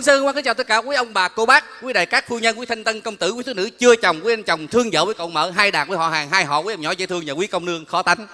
Sơ Quan kính chào tất cả quý ông bà cô bác, quý đại các phu nhân, quý thanh tân công tử, quý thiếu nữ chưa chồng, quý anh chồng thương vợ, quý cậu mợ, hai đàn, quý họ hàng, hai họ, quý em nhỏ dễ thương và quý công nương khó tánh.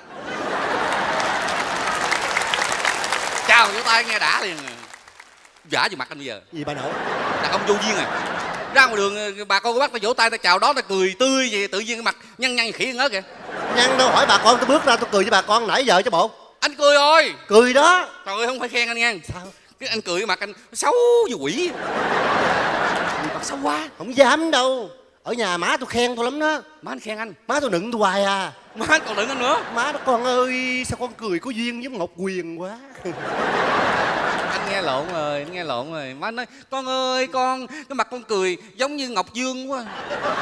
Chào vỗ tay nghe đã liền. Giả vào mặt anh bây giờ. Gì bà nội? Đàn ông vô duyên à. Ra ngoài đường bà con cô bác ta vỗ tay ta chào đó ta cười tươi vậy, tự nhiên cái mặt nhăn nhăn khỉ ngớ kìa. Nhăn đâu, hỏi bà con tôi bước ra tôi cười với bà con nãy giờ chứ bộ. Anh cười rồi. Cười đó. Trời ơi không phải khen anh nghe. Sao? Cái anh cười cái mặt anh xấu như quỷ. Mặt xấu quá. Không dám đâu. Ở nhà má tôi khen tôi lắm đó. Má anh khen anh. Má tôi nựng tôi hoài à. Má anh còn đừng anh nữa. Má nó con ơi sao con cười có duyên với Ngọc Quyền quá. Anh nghe lộn rồi, anh nghe lộn rồi. Má nói con ơi con, cái mặt con cười giống như Ngọc Dương quá.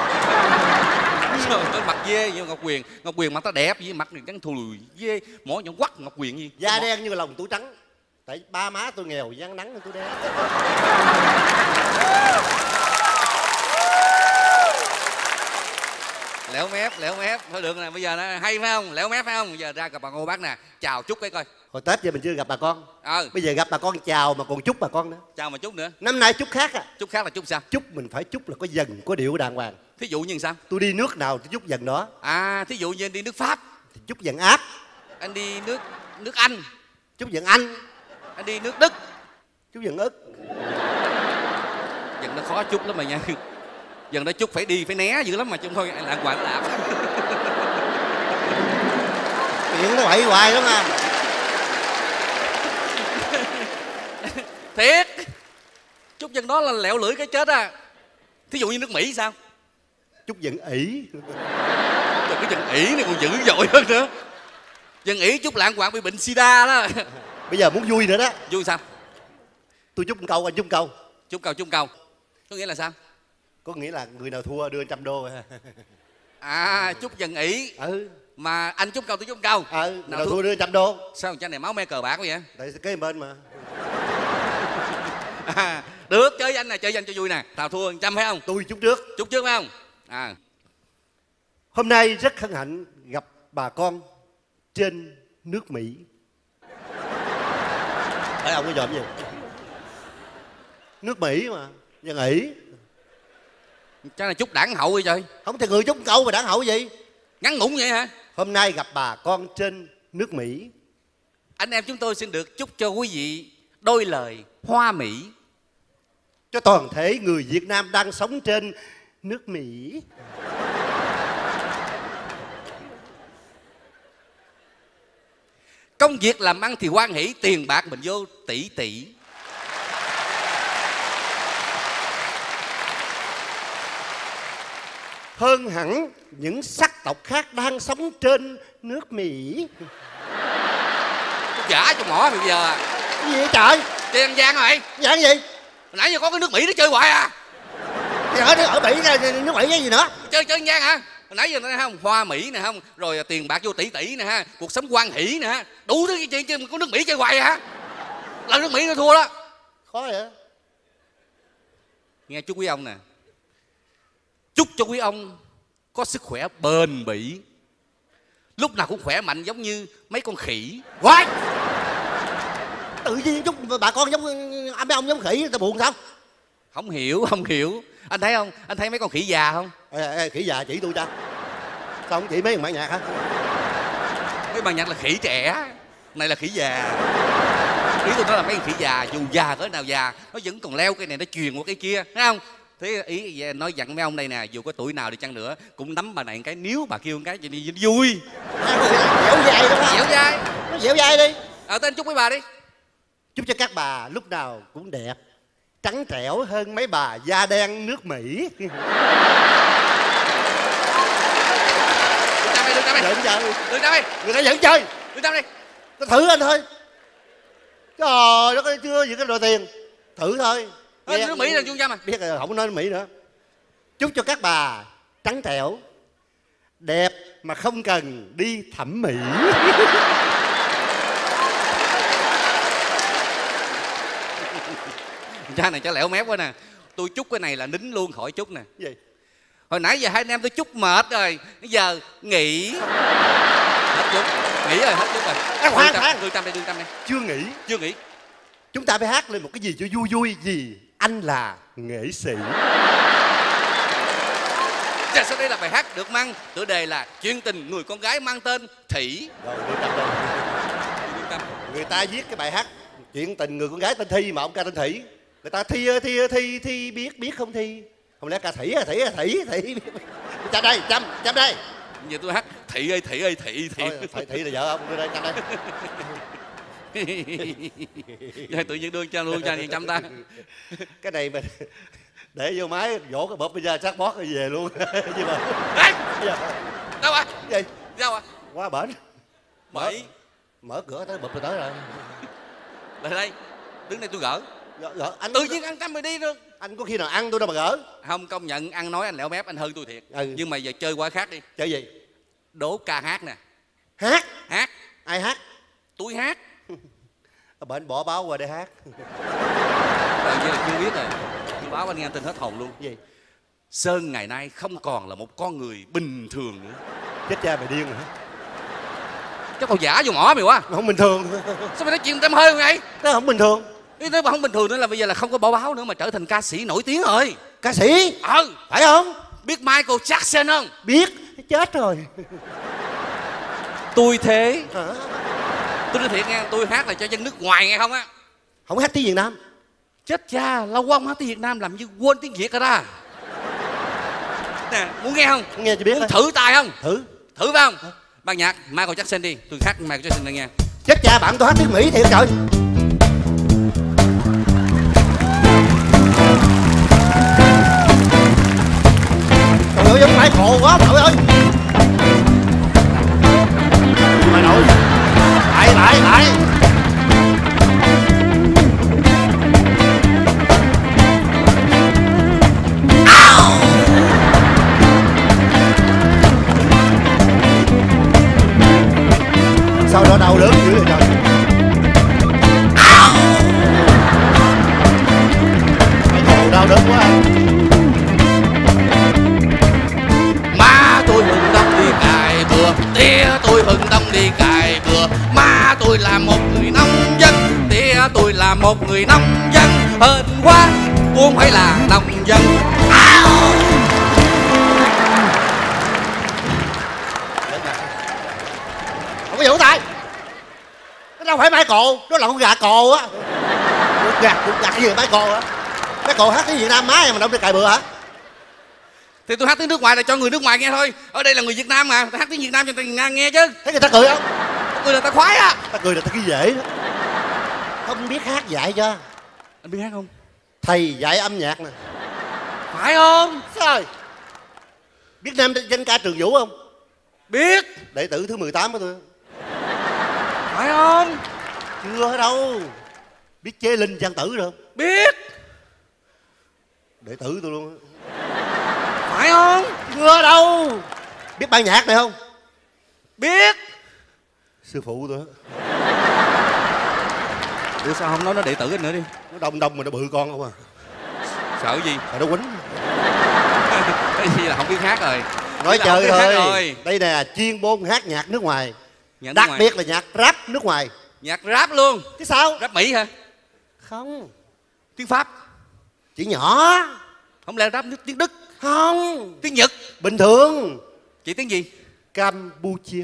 Cái mặt dê như Ngọc Quyền. Ngọc Quyền mặt ta đẹp với mặt này trắng thùi dê, mỏ nhọn quắc Ngọc Quyền gì. Da đen như lòng tủ trắng. Tại ba má tôi nghèo gian nắng nên tôi đen. Lẻo mép thôi được nè, bây giờ nó hay phải không? Lẻo mép phải không? Bây giờ ra gặp bà cô bác nè, chào chúc cái coi. Hồi Tết giờ mình chưa gặp bà con. Bây giờ gặp bà con chào mà còn chúc bà con nữa. Chào mà chúc nữa. Năm nay chúc khác à. Chúc khác là chúc sao? Chúc mình phải chúc là có dần có điệu đàng hoàng. Thí dụ như sao? Tôi đi nước nào tôi chúc dần đó. À, thí dụ như anh đi nước Pháp thì chúc dần Áp. Anh đi nước Anh chúc dần Anh. Anh đi nước Đức chúc dần Ức. Dần nó khó chúc lắm mà nha. Dần đó chúc phải đi phải né dữ lắm mà chung thôi lạng quạng lạp. Chuyện nó bậy hoài lắm à. Thiệt. Chúc dần đó là lẹo lưỡi cái chết á. Thí dụ như nước Mỹ sao? Chúc dần Ỷ. Trời, cái dần Ỷ này còn dữ dội hơn nữa. Dần Ỷ chúc lạng quạng bị bệnh sida đó. Bây giờ muốn vui nữa đó. Vui sao? Tôi chúc một câu, anh chúc một câu. Chúc câu. Có nghĩa là sao? Có nghĩa là người nào thua đưa 100 đô. À, chúc dần Ỷ. Mà anh chúc câu tôi chúc câu. Nào thua đưa 100 đô. Sao thằng cha này máu me cờ bạc quá vậy? Tại kế bên mà. Được, chơi với anh nè, chơi với anh cho vui nè. Nào thua 100 phải không? Tôi chúc trước. Chúc trước phải không? Hôm nay rất hân hạnh gặp bà con trên nước Mỹ. Thấy ông có dòm gì? Nước Mỹ mà, dân Ỷ. Chắc là chúc đảng hậu vậy trời. Không thì người chúc câu mà đảng hậu gì? Ngắn ngủn vậy hả? Hôm nay gặp bà con trên nước Mỹ. Anh em chúng tôi xin được chúc cho quý vị đôi lời hoa mỹ. Cho toàn thể người Việt Nam đang sống trên nước Mỹ. Công việc làm ăn thì hoan hỷ, tiền bạc mình vô tỷ tỷ. Hơn hẳn những sắc tộc khác đang sống trên nước Mỹ. Giả cho mỏ bây giờ à. Cái gì vậy trời? Chơi ăn gian rồi. Gian gì? Nãy giờ có cái nước Mỹ nó chơi hoài à. Thì ở Mỹ nước Mỹ cái gì nữa? Chơi ăn gian hả? Nãy giờ nói không, hoa Mỹ nè không, rồi tiền bạc vô tỷ tỷ nè ha, cuộc sống hoan hỷ nè ha, đủ thứ chuyện chứ có nước Mỹ chơi hoài hả? Là nước Mỹ nó thua đó. Khó vậy? Nghe chúc quý ông nè. Chúc cho quý ông có sức khỏe bền bỉ, lúc nào cũng khỏe mạnh giống như mấy con khỉ. What? Tự nhiên chúc bà con giống mấy ông giống khỉ, ta buồn sao? Không hiểu. Anh thấy không? Anh thấy mấy con khỉ già không? Khỉ già chỉ tôi cho. Sao không chỉ mấy thằng bản nhạc hả? Mấy ban nhạc là khỉ trẻ, này là khỉ già. Ý tôi nói là mấy con khỉ già, dù già cỡ nào già, nó vẫn còn leo cái này nó truyền qua cái kia, thấy không? Thế ý nói dặn mấy ông đây nè, dù có tuổi nào đi chăng nữa cũng nắm bà này cái, nếu bà kêu một cái cho đi vui. Dẻo dai đúng không? Dẻo dai. Nó dẻo dai đi. Tên chúc mấy bà đi. Chúc cho các bà lúc nào cũng đẹp, trắng trẻo hơn mấy bà da đen nước Mỹ. Đưa trăm đi. Người ta dẫn chơi. Đưa trăm đi. Nó thử anh thôi. Trời nó chưa gì cái đòi tiền. Thử thôi. Nước Mỹ là chung trăm à. Biết rồi, không nói nước Mỹ nữa. Chúc cho các bà trắng trẻo, đẹp mà không cần đi thẩm mỹ. Cha này cho lẻo mép quá nè. Tôi chúc cái này là nín luôn khỏi chúc nè. Gì? Hồi nãy giờ hai anh em tôi chúc mệt rồi, bây giờ nghỉ. Hết chúc. Nghỉ rồi, hết chúc rồi. Khoan. Đưa trăm đi. Chưa nghỉ. Chưa nghỉ. Chúng ta phải hát lên một cái gì cho vui vui gì. anh là nghệ sĩ. Dạ, sau đây là bài hát được mang tựa đề là Chuyện tình người con gái mang tên Thủy. Rồi, người ta viết cái bài hát Chuyện tình người con gái tên Thi mà ông ca tên Thủy. Người ta thi biết không Thi? Không lẽ ca Thủy. Chăm đây, chăm đây. Giờ tôi hát Thị ơi Thị ơi Thị. Thôi, Thị là vợ ông, đưa đây chăm đây. Giờ tự nhiên đưa cho luôn cho anh chăm ta. Cái này mình để vô máy vỗ cái bóp bây giờ sát bót rồi về luôn. Chứ mà. Đâu à? Gì? Đâu à? Quá bển. Mở cửa tới bụp rồi tới rồi. Lại đây. Đứng đây tôi gỡ. Gỡ anh tự nhiên ăn cắm rồi đi luôn. Anh có khi nào ăn tôi đâu mà gỡ. Không, công nhận ăn nói anh lẻo mép, anh hư tôi thiệt. Nhưng mà giờ chơi qua khác đi. Chơi gì? Đố ca hát nè. Hát? Ai hát? Tôi hát. Bệnh bỏ báo qua để hát. Vậy là chưa biết rồi. Tôi báo anh nghe tin hết hồn luôn. Gì? Sơn ngày nay không còn là một con người bình thường nữa. Chết cha mày điên rồi hả? Chắc tao giả vô mỏ mày quá. Không bình thường. Sao mày nói chuyện tâm hơi vậy? Nó không bình thường. Nếu mà không bình thường nữa là bây giờ là không có bỏ báo nữa mà trở thành ca sĩ nổi tiếng rồi. Ca sĩ? Phải không? Biết Michael Jackson không? Biết. Chết rồi. Tôi thế. Tôi nói thiệt nghe, tôi hát là cho dân nước ngoài nghe không á. Không hát tiếng Việt Nam. Chết cha, lâu quá không hát tiếng Việt Nam làm như quên tiếng Việt rồi đó. Nè, muốn nghe không? Nghe cho biết. Muốn thử tài không? Thử phải không? Ban nhạc Michael Jackson đi, tôi hát Michael Jackson này nghe. Chết cha, bạn tôi hát tiếng Mỹ thiệt trời. Trời ơi, ông Michael quá, trời ơi. Mà nội. Lại. Sao đó đau đớn dữ vậy trời. Michael đau đớn quá. Má tôi hừng đông đi cài bừa, tía tôi hừng đông đi cài bừa. Má tôi là một người nông dân, tía tôi là một người nông dân. Hên quá, tôi không phải là nông dân. Không có vụ tay. Nó đâu phải Michael, đó là con gà cồ á. Con gà gì Michael á. Michael hát tiếng Việt Nam má em mà đâu đi cài bừa hả? Thì tôi hát tiếng nước ngoài là cho người nước ngoài nghe thôi. Ở đây là người Việt Nam mà, tôi hát tiếng Việt Nam cho người Việt Nam nghe chứ. Thấy người ta cười không? Ta cười là ta khoái á. Ta cười là ta cái dễ đó. Không biết hát dạy cho. Anh biết hát không? Thầy dạy âm nhạc nè. Phải không? Sao rồi? Biết nam danh ca Trường Vũ không? Biết. Đệ tử thứ 18 của tôi. Phải không? Chưa đâu. Biết Chế Linh Văn Tử rồi không? Biết. Đệ tử tôi luôn. Phải không? Chưa đâu. Biết ban nhạc này không? Biết. Sư phụ tôi. Ủa sao không nói nó đệ tử anh nữa đi? Nó đông mà nó bự con không à. Sợ gì? Sợ nó quýnh. Cái gì là không biết hát rồi. Nói chơi thôi. Đây nè, chuyên môn hát nhạc nước ngoài. Đặc biệt là nhạc rap nước ngoài. Nhạc rap luôn? Chứ sao? Rap Mỹ hả? Không. Tiếng Pháp? Chỉ nhỏ. Không lẽ rap tiếng Đức? Không. Tiếng Nhật? Bình thường. Chị tiếng gì? Campuchia.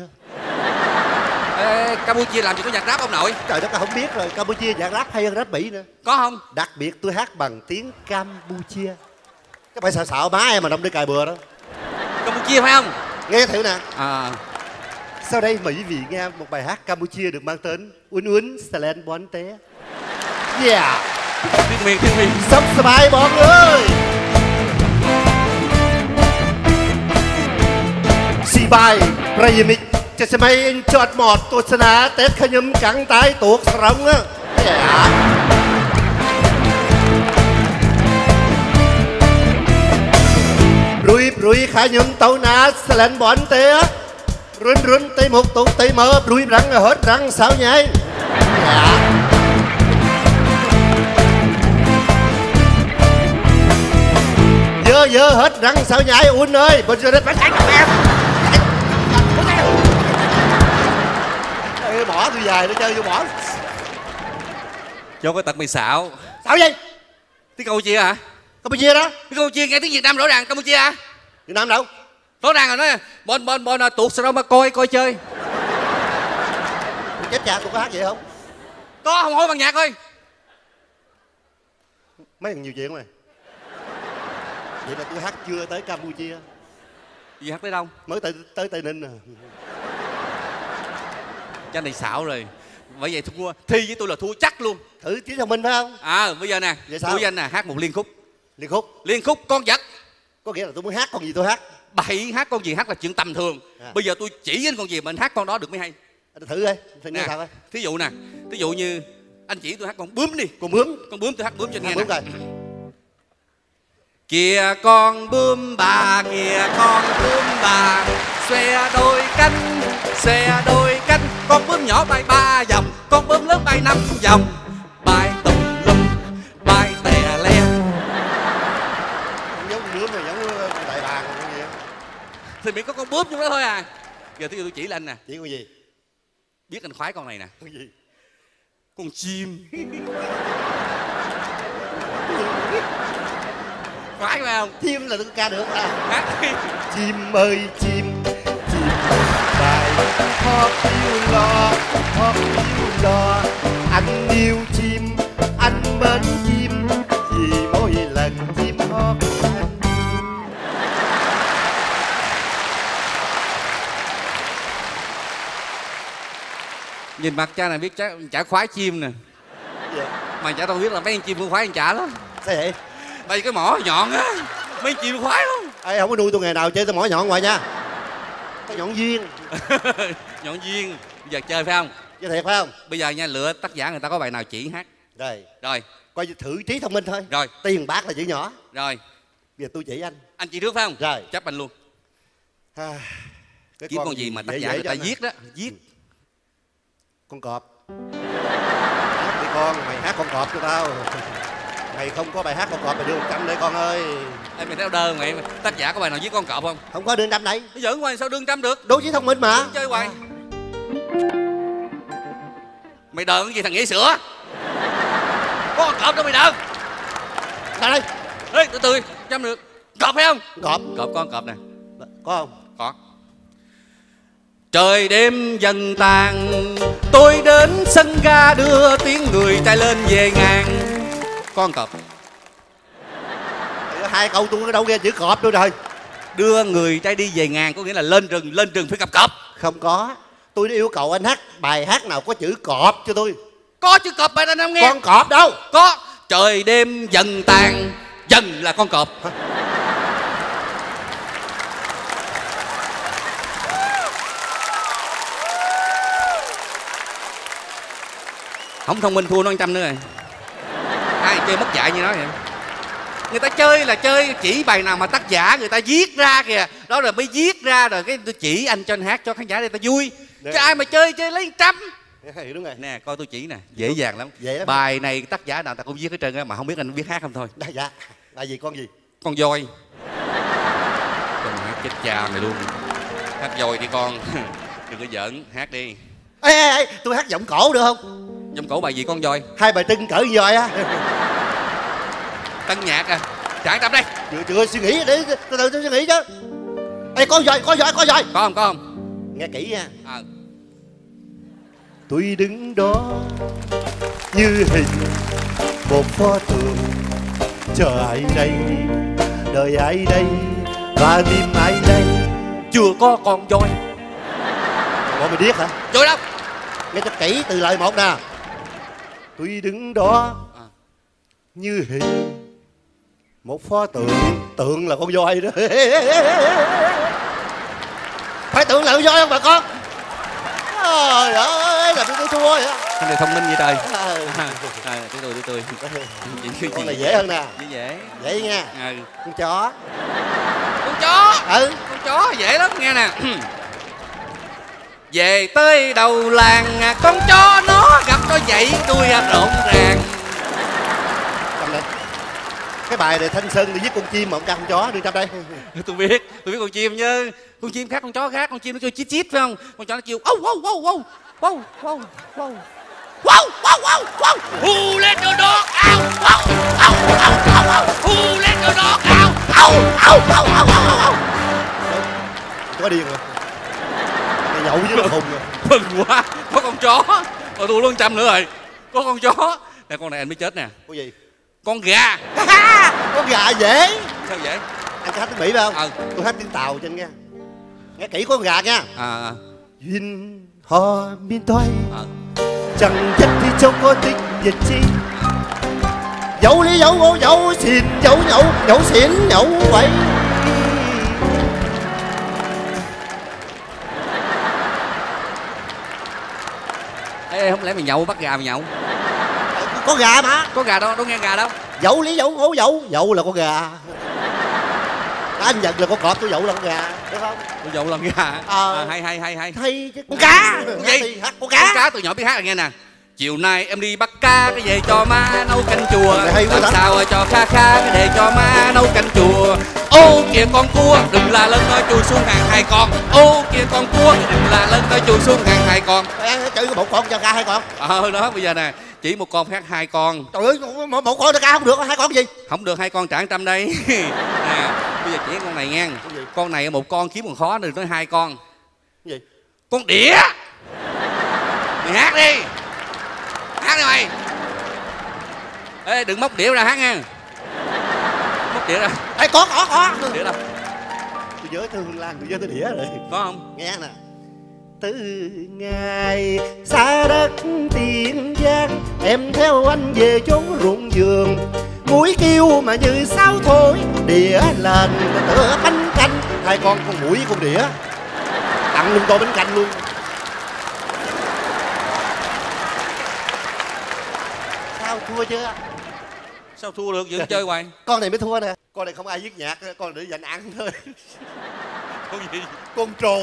Ê, Campuchia làm gì có nhạc rap ông nội? Trời đất, không biết rồi. Campuchia nhạc rap hay hơn rap Mỹ nữa. Có không? Đặc biệt tôi hát bằng tiếng Campuchia. Các bạn sợ má em mà đông đi cài bừa đó. Campuchia phải không? Nghe thử nè. Sau đây mời quý vị nghe một bài hát Campuchia được mang tên Uốn Salen Bon Té. Yeah. Tiếng miền. Sống sờ bài bọn ơi. Si bài Prayamikจะสมัยจอดหมอดตัวสนาเต็ดขยมกังตายตัวสรองอ่ะรุยขยมเต้านาสลันบอนเตะรุนเตะหมกตุกเตะเมื่อรุยรังหดรังสาวใหญ่เยอะหดรังสาวใหญ่อุ่นเลยบนจะได้ไปใช้กับแม่bỏ tôi dài nó chơi vô bỏ cho cái tật mày xạo. Xạo gì? Tiếng Campuchia hả? Campuchia đó. Tiếng Campuchia nghe tiếng Việt Nam rõ ràng. Campuchia hả? Việt Nam đâu? Rõ ràng rồi, nói bon tuột sao đâu mà coi chơi. Chết cha, tôi có hát vậy không? Có, không hỏi bằng nhạc thôi. Mấy thằng nhiều chuyện mà. Vậy là tôi hát chưa tới Campuchia. Gì hát tới đâu? Mới tới Tây Ninh à. Cha này xạo rồi. Bởi vậy thua, thi với tôi là thua chắc luôn. Thử trí thông minh phải không? Bây giờ nè, tôi với anh nè, hát một liên khúc. Liên khúc con vật. Có nghĩa là tôi muốn hát con gì tôi hát. Bậy, hát con gì hát là chuyện tầm thường. Bây giờ tôi chỉ anh con gì mà anh hát con đó được mới hay. Anh thử đi, nghe sao coi. Thí dụ nè, thí dụ như anh chỉ tôi hát con bướm đi. Con bướm tôi hát bướm cho anh nghe nè. Coi. Kìa con bướm bà, kìa con bướm bà, xòe đôi cánh, con bướm nhỏ bay 3 vòng, con bướm lớn bay 5 vòng, bay tùm lum, bay tè le. Giống bướm này, giống đại bàng con gì. Thì miễn có con bướm trong đó thôi à. Giờ tôi chỉ lên nè. Chỉ con gì? Biết anh khoái con này nè. Con gì? Con chim. Khoái phải không? Chim là tôi ca được à. Hát đi. Chim ơi chim bài hót yêu lo, anh yêu chim, anh mến chim, vì mỗi lần chim hót anh. Nhìn mặt cha này biết chả khoái chim nè. Mà chả đâu biết là mấy con chim không khoái anh chả lắm. Sao vậy? Đây cái mỏ nhọn á, mấy chim khoái lắm. Ê, không có nuôi tôi ngày nào chơi tôi mỏ nhọn ngoài nha. Có nhọn duyên. Nhọn duyên. Bây giờ chơi phải không? Chơi thiệt phải không? Bây giờ nha, lựa tác giả người ta có bài nào chỉ hát. Rồi Coi thử trí thông minh thôi. Rồi. Tiền bạc là chữ nhỏ. Rồi. Bây giờ tôi chỉ anh. Anh chỉ trước phải không? Rồi. Chấp anh luôn. Cái Kiếm con gì mà tác giả người ta viết đó. Viết. Con cọp. Hát đi con, mày hát con cọp cho tao. Mày không có bài hát con cọp mày đưa 100 đây con ơi. Ê, mày theo đơn mày, tác giả có bài nào viết con cọp không? Không có đưa 100 đây. Nó giỡn hoài sao đưa 100 được? Đố trí thông minh mà. Chơi hoài. Mày đờn cái gì thằng Nghĩa sữa? Có con cọp đâu mày đờn. Sao đây? Ê, từ từ, 100 được. Cọp phải không? Cọp. Cọp, có con cọp nè. Có không? Có. Trời đêm dần tàn, tôi đến sân ga đưa tiếng người trai lên về ngàn. Con cọp. Hai câu tôi đâu nghe chữ cọp nữa rồi. Đưa người trai đi về ngàn có nghĩa là lên rừng phải gặp cọp. Không có. Tôi đã yêu cầu anh hát bài hát nào có chữ cọp cho tôi. Có chữ cọp bài anh không nghe. Con cọp đâu? Có. Trời đêm dần tàn, dần là con cọp. Không thông minh thua nó 100 nữa rồi. Ai chơi mất dạy như nó vậy. Người ta chơi là chơi chỉ bài nào mà tác giả người ta viết ra kìa. Đó rồi mới viết ra rồi cái tôi chỉ anh cho anh hát cho khán giả để ta vui. Chứ ai mà chơi lấy 100. Đúng rồi. Nè coi tôi chỉ nè, dễ dàng lắm. Dễ lắm. Bài này tác giả nào ta cũng viết hết trơn á, mà không biết anh viết hát không thôi. Dạ. Là gì con gì? Con voi. Con hát chết cha mày luôn. Hát voi đi con. Đừng có giỡn, hát đi. Ê, tôi hát giọng cổ được không? Giọng cổ bài gì con voi? Hai bài tưng cỡ như vậy á. Tân nhạc à? Trả 100 đây. Chưa suy nghĩ để từ từ tôi suy nghĩ chứ. Ê, con voi. Có không? Nghe kỹ nha. Tôi đứng đó như hình một pho tượng, chờ ai đây, đợi ai đây, và tìm ai đây. Chưa có con voi. Bọn mày điếc hả? Voi đâu? Nghe cho kỹ từ lời một nè. Tôi đứng đó như hình một pho tượng. Tượng là con voi đó. Phải tượng là con voi không bà con? Trời ơi, làm tôi thua vậy. Anh này thông minh vậy trời. Tôi. Con này dễ hơn nè. Dễ. Dễ nha. Con chó. Con chó. Con chó dễ lắm nghe nè. Về tới đầu làng, con chó nó gặp nó dậy đuôi rộn ràng. Cầm đây. Cái bài này Thanh Sơn thì viết con chim mà ông ca con chó đưa trong đây. Tôi biết con chim chứ. Con chim khác con chó khác, con chim nó kêu chít chít phải không? Con chó nó kêu wow wow wow wow wow wow wow. Wow, wow, wow, wow. Who let the dog out? Wow, wow, wow, wow, wow. Who let the dog out? Ow, ow, ow, ow, ow, ow. Có điên rồi. Mày nhậu với nó khùng rồi. Mừng quá, có con chó. Rồi tôi luôn 100 nữa rồi. Có con chó. Nè con này anh mới chết nè. Có gì? Con gà. Con gà dễ. Sao vậy? Anh có hát tiếng Mỹ phải không? Ừ. Tôi hát tiếng Tàu cho anh nghe. Nghe kỹ con gà nha. Duyên họ miên toi. Chẳng chắc thì châu có tiếng Việt chi. Dẫu lý dẫu ngô dẫu xìn dẫu nhậu dẫu xỉn nhậu vậy. Ê, không lẽ mày nhậu bắt gà mày nhậu? Có gà mà. Có gà đâu, đâu nghe gà đâu. Dẫu lý dẫu ngô dẫu. Dẫu là con gà. Anh nhận là con cọp, tôi dẫu là con gà. Được không? Tôi dậu làm gà. Hay hay hay hay. Hay chứ. Con cá. Con gì? Hát con Con cá. cá từ nhỏ biết hát là nghe nè. Chiều nay em đi bắt cá cái về cho má nấu canh chùa. Làm sao cho kha kha cái để cho má nấu canh chùa. Ô kìa con cua đừng là lên nói chui xuống hàng 2 con. Ô kìa con cua đừng là lên nói chui xuống hàng 2 con. Chữ có 1 con cho ca 2 con. Đó bây giờ nè, chỉ 1 con phát 2 con. Trời ơi, 1 con cho ca không được, 2 con gì? Không được 2 con trả 100 đây. Nè, bây giờ chỉ con này nghe. Con này 1 con kiếm còn khó, đừng nói 2 con. Gì? Con đĩa. Mày hát đi. Hát đi mày. Ê đừng móc đĩa ra hát nha. Móc đĩa ra. Ê có. Đĩa đâu? Tôi nhớ tới Hương Lan, tôi nhớ tới đĩa rồi. Có không? Nghe nè. Từ ngày xa đất Tiền Giang, em theo anh về chốn ruộng vườn. Mũi kêu mà như sáo thôi, đĩa lên tựa bánh canh. 2 con mũi với con đĩa. Tặng luôn tô bánh canh luôn. Sao thua chưa? Sao thua được, vẫn chơi hoài. Con này mới thua nè. Con này không ai viết nhạc, con để dành ăn thôi. Con gì? Con trù.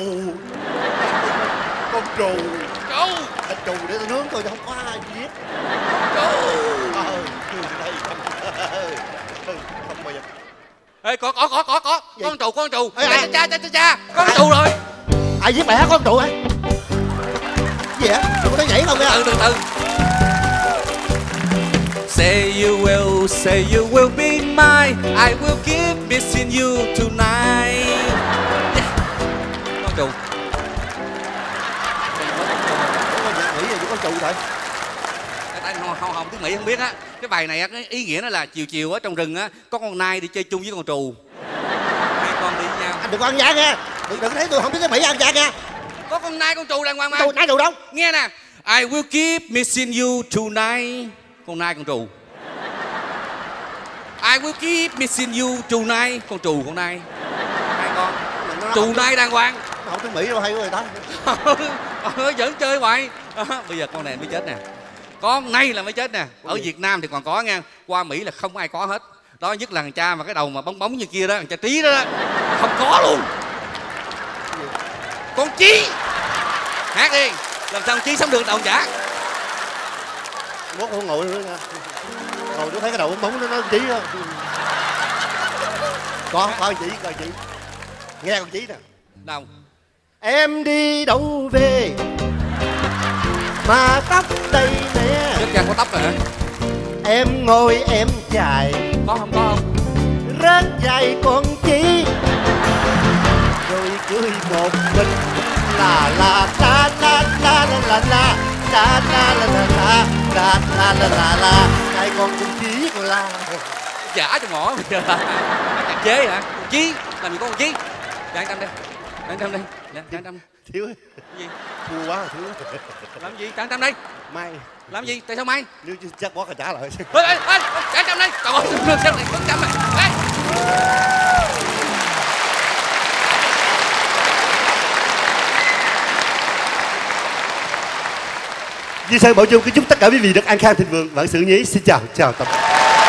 Con trù. Trù. Thịt trù để tôi nướng thôi, không có ai viết. Trù. Đây không bao giờ. Ê có. Gì? Con trù. Ê, Cha. Con trù rồi. Ai viết bài hát con trù hả? Gì vậy? Tôi có thấy nhảy không nha. Từ từ. Say you will be mine. I will keep missing you tonight. Yeah. Con trù. Con nhạc Mỹ rồi, con trù thôi. Tại không tiếng Mỹ không biết á. Cái bài này á, cái ý nghĩa nó là chiều ở trong rừng á có con nai đi chơi chung với con trù. 2 con đi với nhau. Anh đừng có ăn gian nha. Đừng thấy tôi không biết cái Mỹ ăn gian nha. Có con nai con trù đàng hoàng mà. Nai trù đâu? Nghe nè. I will keep missing you tonight. Con nai con trù. I will keep missing you tonight. Con trù con nai. 2 con. Trù nai đàng hoàng. Không tiếng Mỹ đâu hay quá người ta. Vẫn chơi hoài. Bây giờ con này mới chết nè. Con này là mới chết nè. Ở Việt Nam thì còn có nha. Qua Mỹ là không ai có hết. Đó nhất là thằng cha mà cái đầu mà bóng bóng như kia đó, thằng cha Trí đó, không có luôn. Con Chí. Hát đi. Làm sao con Chí sống được đầu chả. Mốt không ngồi nữa nha. Ngồi tôi thấy cái đầu bóng bóng nó Chí không. Có con chị. Nghe con Chí nè. Đâu? Em đi đâu về mà tóc đây nè. Chết cha có tóc rồi hả? Em ngồi em chạy. Có không? Rớt dài con Chí. Rồi cười một mình. La la la la la la la la la la la la la la la la la. Hai con Chí con la. Giả cho ngõ bây giờ. Chặt chế hả? Con Chí. Làm gì có con Chí? Dạ 100 đi. 100 đi. Dạ 100. Thiếu Gì? thua quá thiếu. Làm gì? Trả 100 đi. Mai. Làm gì? Tại sao mai? Nếu chứ chắc bó cả trả lại. Ê, trả 100 đi. Trời ơi, được sao này, 100 này. Ê. Di Sơn Bảo Trung kính chúc tất cả quý vị được an khang thịnh vượng. Vạn sự nhí xin chào tạm biệt.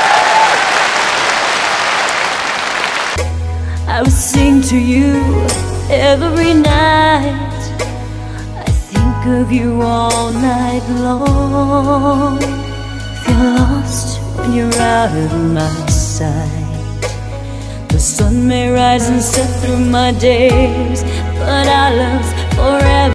I will sing to you every night. I think of you all night long. Feel lost when you're out of my sight. The sun may rise and set through my days, but our love's forever.